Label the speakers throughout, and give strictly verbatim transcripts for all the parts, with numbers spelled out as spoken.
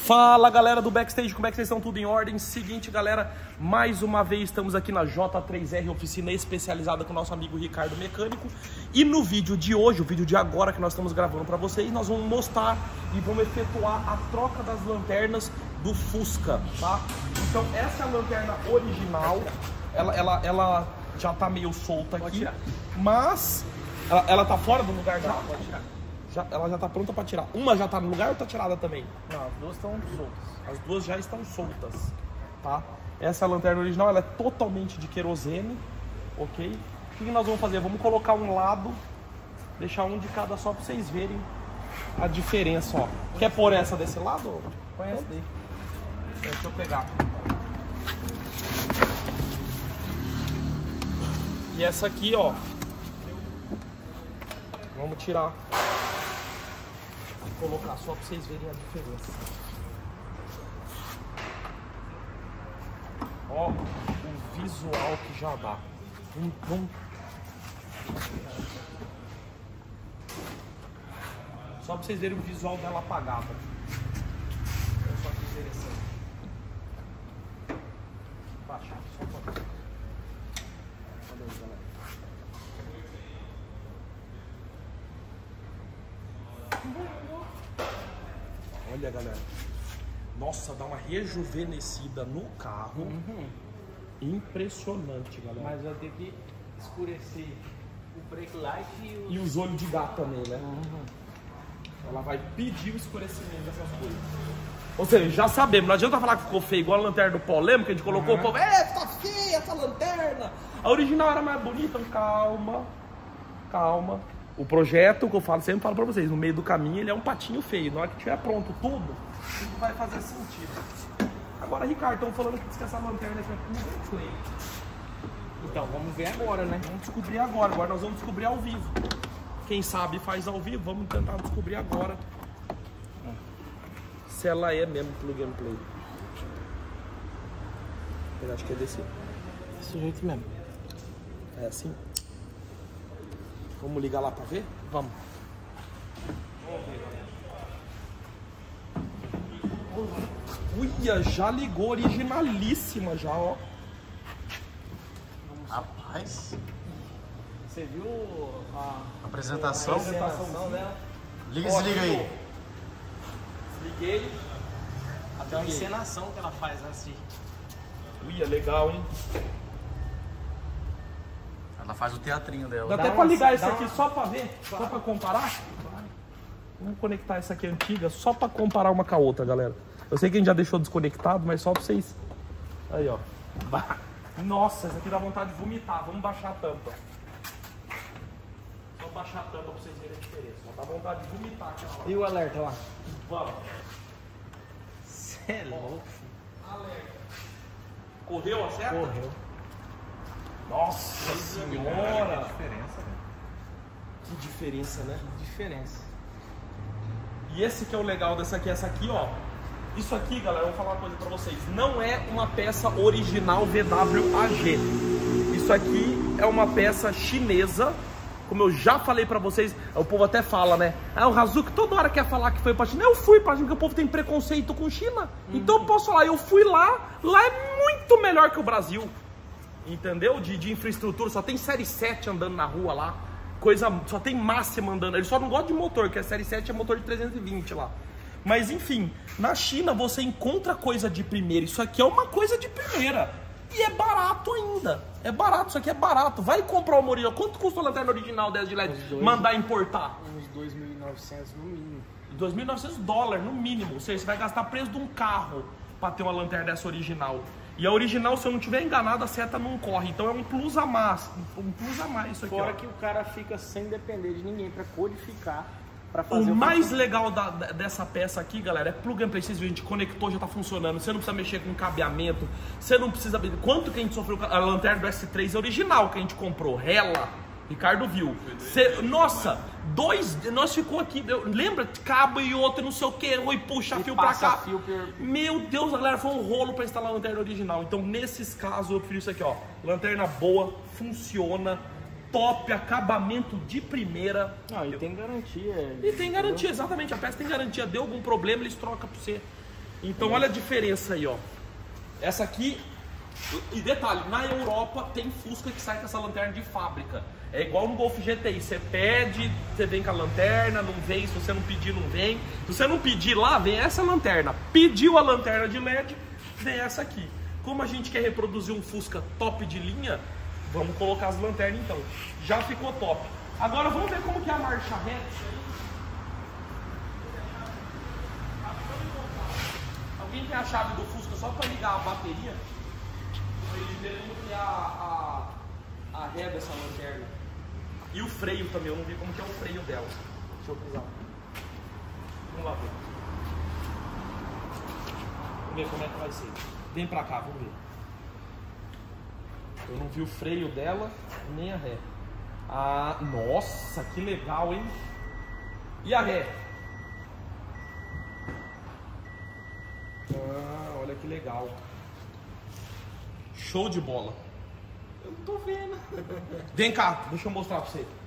Speaker 1: Fala galera do Backstage, como é que vocês estão? Tudo em ordem? Seguinte galera, mais uma vez estamos aqui na J três R, oficina especializada com o nosso amigo Ricardo Mecânico. E no vídeo de hoje, o vídeo de agora que nós estamos gravando para vocês, nós vamos mostrar e vamos efetuar a troca das lanternas do Fusca, tá? Então essa é a lanterna original, ela, ela, ela já tá meio solta aqui, mas ela, ela tá fora do lugar já? Pode tirar. Já, ela já tá pronta para tirar. Uma já tá no lugar ou tá tirada também?
Speaker 2: Não, as duas estão soltas.
Speaker 1: As duas já estão soltas, tá? Essa lanterna original, ela é totalmente de querosene, ok? O que nós vamos fazer? Vamos colocar um lado, deixar um de cada só para vocês verem a diferença, ó. Quer pôr essa desse lado?
Speaker 2: Põe essa daí.
Speaker 1: Deixa eu pegar. E essa aqui, ó. Vamos tirar. Vou colocar só para vocês verem a diferença. Ó, o visual que já dá. Vamos, vamos. Só para vocês verem o visual dela apagada. Olha só que interessante. Baixa, só um pouquinho. Olha aí, galera. Olha, galera. Nossa, dá uma rejuvenescida no carro. Uhum. Impressionante, galera.
Speaker 2: Mas vai ter que escurecer o brake light e os,
Speaker 1: e os olhos de gato também, né?
Speaker 2: Uhum.
Speaker 1: Ela vai pedir o escurecimento dessas coisas. Ou seja, já sabemos. Não adianta falar que ficou feio igual a lanterna do polêmico, que a gente colocou uhum. o povo. É, tá feia essa lanterna. A original era mais bonita. Calma. Calma. O projeto, que eu falo, sempre falo pra vocês, no meio do caminho ele é um patinho feio. Na hora que tiver pronto tudo, tudo vai fazer sentido. Agora, Ricardo, estão falando que essa lanterna aqui é plug and play.
Speaker 2: Então, vamos ver agora, né?
Speaker 1: Vamos descobrir agora. Agora nós vamos descobrir ao vivo. Quem sabe faz ao vivo, vamos tentar descobrir agora se ela é mesmo plug and play. Eu acho que é desse,
Speaker 2: desse jeito mesmo.
Speaker 1: É assim? Vamos ligar lá pra ver? Vamos. Uia, já ligou, originalíssima já, ó.
Speaker 3: Rapaz.
Speaker 2: Você viu a
Speaker 3: apresentação?
Speaker 2: A apresentação dela?
Speaker 3: Liga e desliga aí.
Speaker 1: Desliguei.
Speaker 2: Até a encenação que ela faz assim.
Speaker 1: Uia, legal, hein?
Speaker 3: Ela faz o teatrinho dela.
Speaker 1: Dá, dá até pra ligar esse aqui só pra ver, só pra comparar. Vamos conectar essa aqui antiga só pra comparar uma com a outra, galera. Eu sei que a gente já deixou desconectado, mas só pra vocês... Aí, ó. Nossa, essa aqui dá vontade de vomitar. Vamos baixar a tampa. Só baixar a tampa pra vocês verem a diferença. Dá vontade de vomitar aquela lá.
Speaker 2: E o alerta lá?
Speaker 1: Vamos.
Speaker 2: Cê é louco.
Speaker 1: Alerta. Correu a seta?
Speaker 2: Correu.
Speaker 1: Nossa senhora!
Speaker 3: Que diferença, né?
Speaker 1: Que diferença, né?
Speaker 2: Que diferença.
Speaker 1: E esse que é o legal dessa aqui, essa aqui, ó. Isso aqui, galera, eu vou falar uma coisa pra vocês. Não é uma peça original V W A G. Isso aqui é uma peça chinesa. Como eu já falei pra vocês, o povo até fala, né? Ah, o Hazuki toda hora quer falar que foi pra China. Eu fui pra China, porque o povo tem preconceito com China. Uhum. Então eu posso falar, eu fui lá. Lá é muito melhor que o Brasil. Entendeu? De, de infraestrutura, só tem série sete andando na rua lá. Coisa, só tem máxima andando. Ele só não gosta de motor, que a série sete é motor de trezentos e vinte lá. Mas enfim, na China você encontra coisa de primeira. Isso aqui é uma coisa de primeira. E é barato ainda. É barato, isso aqui é barato. Vai comprar uma original. Quanto custa a lanterna original dessa de L E D? Dois, mandar importar?
Speaker 2: Uns dois mil e novecentos no mínimo.
Speaker 1: dois mil e novecentos dólares no mínimo. Ou seja, você vai gastar preço de um carro para ter uma lanterna dessa original. E a original, se eu não estiver enganado, a seta não corre. Então é um plus a mais. Um plus a mais isso aqui.
Speaker 2: Fora
Speaker 1: ó.
Speaker 2: que o cara fica sem depender de ninguém para codificar, para fazer
Speaker 1: o,
Speaker 2: o
Speaker 1: mais legal da, dessa peça aqui, galera, é plug and play. Vocês viram, a gente conectou, já tá funcionando. Você não precisa mexer com cabeamento. Você não precisa... Quanto que a gente sofreu? A lanterna do S três original que a gente comprou. Rela. Ricardo viu. Cê, nossa, dois... Nós ficou aqui... Eu, lembra? Cabo e outro, não sei o que. Oi, puxa
Speaker 2: e
Speaker 1: fio pra cá.
Speaker 2: Fio per...
Speaker 1: Meu Deus, galera, foi um rolo pra instalar a lanterna original. Então, nesses casos, eu prefiro isso aqui, ó. Lanterna boa, funciona. top, acabamento de primeira.
Speaker 2: Ah, e tem garantia.
Speaker 1: E tem garantia, exatamente. A peça tem garantia. Deu algum problema, eles trocam pra você. Então olha a diferença aí, ó. Essa aqui, e detalhe, na Europa tem Fusca que sai com essa lanterna de fábrica. É igual no Golf G T I, você pede, você vem com a lanterna, não vem, se você não pedir, não vem. Se você não pedir lá, vem essa lanterna. Pediu a lanterna de L E D, vem essa aqui. Como a gente quer reproduzir um Fusca top de linha, vamos colocar as lanternas então. Já ficou top. Agora vamos ver como que é a marcha ré. Alguém tem a chave do Fusca só para ligar a bateria? Para eles verem como que é a, a, a ré dessa lanterna. E o freio também, eu não vi como que é o freio dela. Deixa eu pisar. Vamos lá ver. Vamos ver como é que vai ser. Vem pra cá, vamos ver. Eu não vi o freio dela, nem a ré. Ah, nossa, que legal, hein? E a ré? Ah, olha que legal. Show de bola.
Speaker 2: Eu não tô vendo.
Speaker 1: Vem cá, deixa eu mostrar pra você.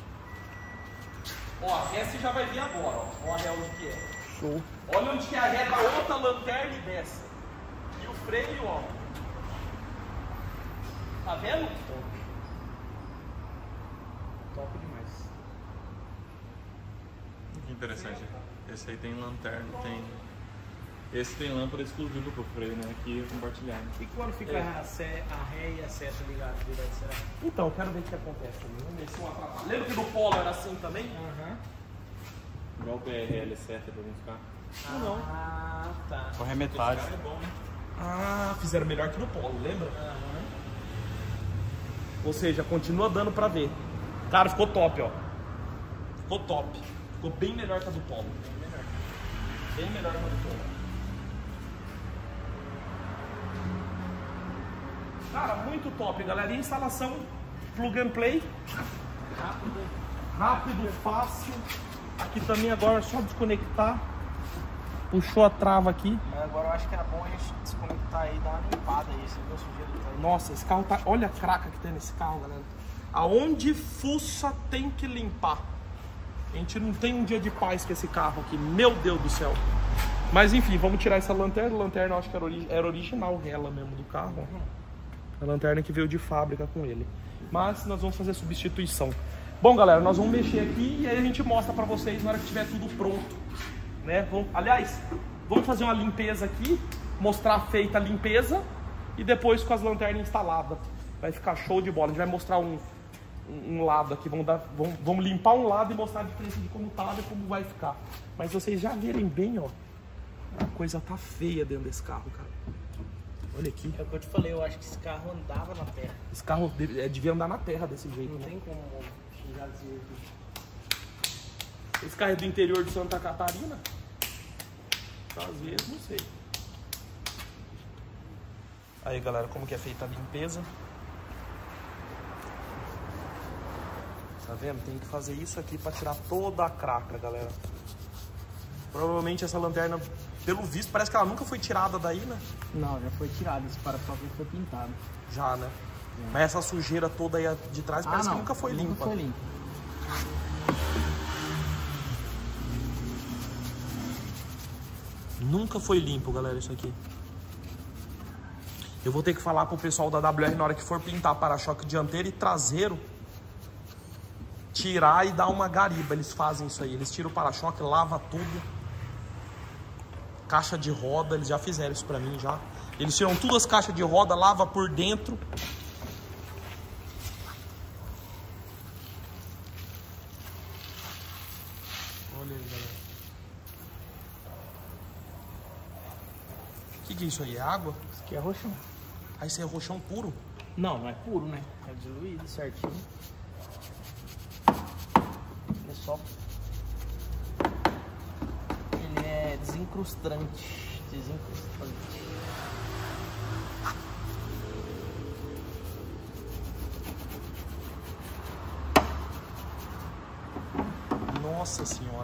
Speaker 1: Ó, a ré você já vai ver agora, ó. Ó a ré onde que é.
Speaker 2: Show.
Speaker 1: Olha onde que é a ré da outra lanterna e dessa. E o freio, ó. Tá vendo?
Speaker 2: Top. Top demais.
Speaker 4: Que interessante. Esse aí tem lanterna, tem... Esse tem lâmpada exclusiva pro freio, né? Aqui compartilhado.
Speaker 2: E quando fica
Speaker 1: É.
Speaker 2: a, sé, a ré e a seta ligadas direto, será?
Speaker 1: Então, eu quero ver o que acontece também. Vamos ver se um atrapalha. Lembra que do Polo era assim também?
Speaker 2: Aham.
Speaker 4: Igual o P R L sete pra não ficar.
Speaker 1: Ou não?
Speaker 2: Ah, tá.
Speaker 3: Corre metade.
Speaker 4: É bom, né?
Speaker 1: Ah, fizeram melhor que no Polo, lembra?
Speaker 2: Aham.
Speaker 1: Ou seja, continua dando pra ver. Cara, ficou top, ó. Ficou top. Ficou bem melhor que a do Polo. Bem melhor. Bem melhor que a do Polo. Cara, muito top, galera. E a instalação plug and play.
Speaker 2: Rápido.
Speaker 1: Rápido, fácil. Aqui também agora é só desconectar. Puxou a trava aqui.
Speaker 2: Mas agora eu acho que era bom a gente desconectar aí e dar uma limpada aí. Você viu a sujeira que tá aí?
Speaker 1: Nossa, esse carro tá... Olha a craca que tem nesse carro, galera. Aonde fuça tem que limpar. A gente não tem um dia de paz com esse carro aqui. Meu Deus do céu. Mas enfim, vamos tirar essa lanterna. A lanterna eu acho que era, ori... era original ela mesmo do carro. A lanterna que veio de fábrica com ele. Mas nós vamos fazer substituição. Bom, galera, nós vamos mexer aqui e aí a gente mostra pra vocês na hora que tiver tudo pronto, né? Vamos... Aliás, vamos fazer uma limpeza aqui, mostrar feita a limpeza e depois com as lanternas instaladas. Vai ficar show de bola. A gente vai mostrar um, um, um lado aqui, vamos, dar... vamos, vamos limpar um lado e mostrar a diferença de como tá e como vai ficar. Mas vocês já verem bem, ó, a coisa tá feia dentro desse carro, cara. Olha aqui.
Speaker 2: É o que eu te falei, eu acho que esse carro andava na terra.
Speaker 1: Esse carro deve- é, devia andar na terra desse jeito,
Speaker 2: Não
Speaker 1: né?
Speaker 2: tem como já dizer aqui.
Speaker 1: Esse carro é do interior de Santa Catarina? Às vezes, não sei. Aí, galera, como que é feita a limpeza? Tá vendo? Tem que fazer isso aqui pra tirar toda a craca, galera. Provavelmente essa lanterna, pelo visto, parece que ela nunca foi tirada daí, né?
Speaker 2: Não, já foi tirado. Esse para-choque foi pintado.
Speaker 1: Já, né? Mas essa sujeira toda aí de trás parece que nunca foi limpa.
Speaker 2: Nunca foi limpa.
Speaker 1: Nunca foi limpo, galera, isso aqui. Eu vou ter que falar pro pessoal da W R na hora que for pintar para-choque dianteiro e traseiro, tirar e dar uma gariba. Eles fazem isso aí. Eles tiram o para-choque, lava tudo. Caixa de roda, eles já fizeram isso pra mim já. Eles tiram tudo as caixas de roda, lava por dentro. Olha aí, galera. O que, que é isso aí? É água?
Speaker 2: Isso aqui é roxão.
Speaker 1: Aí isso é roxão puro?
Speaker 2: Não, não é puro, né? É diluído certinho. É só... Ele é desencrustante. Desencrustante.
Speaker 1: Nossa senhora.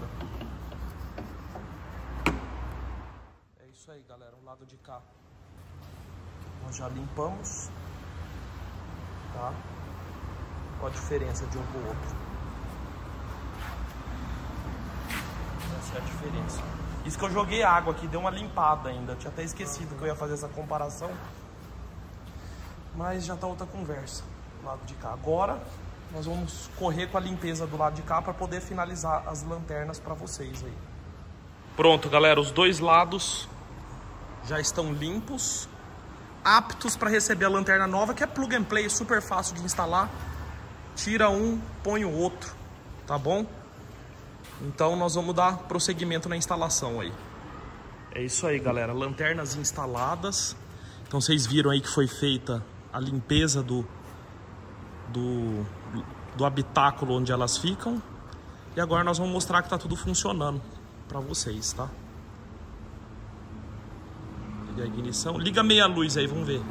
Speaker 1: É isso aí, galera. O lado de cá nós já limpamos, tá? Qual a diferença de um pro outro? Essa é a diferença. Isso que eu joguei água aqui, deu uma limpada ainda. Eu tinha até esquecido que eu ia fazer essa comparação. Mas já tá outra conversa do lado de cá. Agora nós vamos correr com a limpeza do lado de cá para poder finalizar as lanternas para vocês aí. Pronto, galera, os dois lados já estão limpos, aptos para receber a lanterna nova, que é plug and play, super fácil de instalar. Tira um, põe o outro, tá bom? Então nós vamos dar prosseguimento na instalação aí. É isso aí, galera, lanternas instaladas. Então vocês viram aí que foi feita a limpeza do, do, do habitáculo onde elas ficam. E agora nós vamos mostrar que tá tudo funcionando para vocês, tá? Liga a ignição. Liga meia luz aí, vamos ver.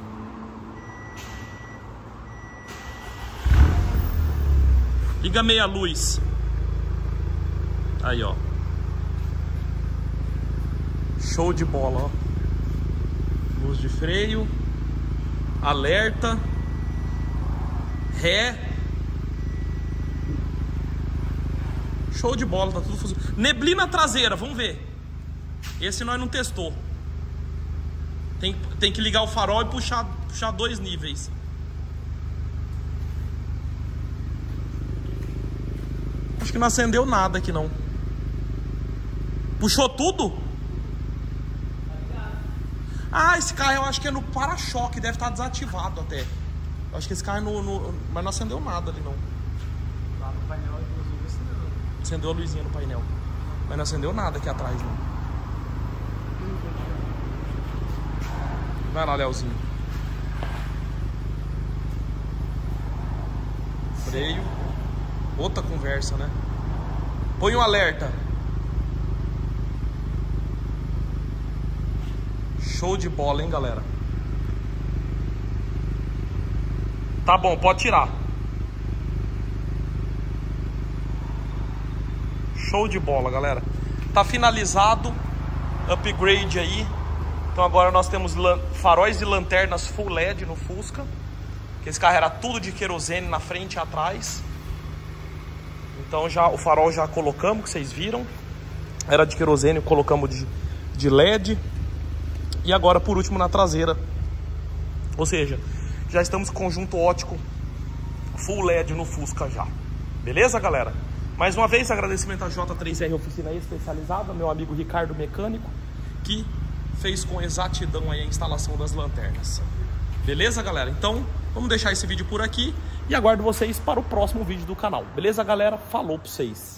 Speaker 1: Liga meia luz. Aí, ó. Show de bola, ó. Luz de freio. Alerta. Ré. Show de bola, tá tudo funcionando. Neblina traseira, vamos ver. Esse nós não testou. Tem, tem que ligar o farol e puxar, puxar dois níveis. Acho que não acendeu nada aqui não. Puxou tudo? Ah, esse carro eu acho que é no para-choque, deve estar desativado até. Eu acho que esse carro é no, no... Mas não acendeu nada ali não.
Speaker 2: Lá no painel, inclusive, acendeu.
Speaker 1: Acendeu a luzinha no painel. Mas não acendeu nada aqui atrás não. Vai lá, Leozinho. Freio. Outra conversa, né? Põe um alerta. Show de bola, hein, galera? Tá bom, pode tirar. Show de bola, galera. Tá finalizado. Upgrade aí. Então agora nós temos faróis de lanternas full L E D no Fusca. Que esse carro era tudo de querosene na frente e atrás. Então já o farol já colocamos, que vocês viram. Era de querosene, colocamos de, de L E D. E agora por último na traseira. Ou seja, já estamos com conjunto óptico full L E D no Fusca já. Beleza, galera? Mais uma vez agradecimento à J três R Oficina Especializada, meu amigo Ricardo Mecânico, que fez com exatidão aí a instalação das lanternas. Beleza, galera? Então vamos deixar esse vídeo por aqui e aguardo vocês para o próximo vídeo do canal. Beleza, galera? Falou pra vocês!